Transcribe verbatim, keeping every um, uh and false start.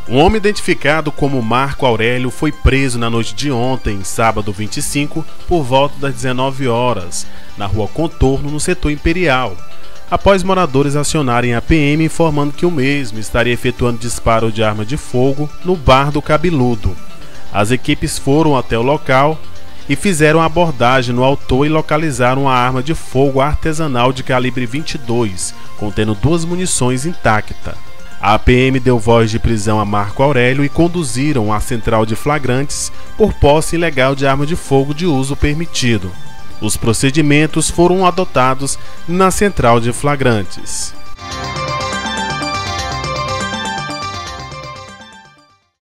Um homem identificado como Marco Aurélio foi preso na noite de ontem, sábado vinte e cinco, por volta das dezenove horas, na rua Contorno, no setor Imperial, após moradores acionarem a P M informando que o mesmo estaria efetuando disparo de arma de fogo no bar do Cabeludo. As equipes foram até o local e fizeram a abordagem no autor e localizaram uma arma de fogo artesanal de calibre vinte e dois, contendo duas munições intactas. A P M deu voz de prisão a Marco Aurélio e conduziram à central de flagrantes por posse ilegal de arma de fogo de uso permitido. Os procedimentos foram adotados na central de flagrantes.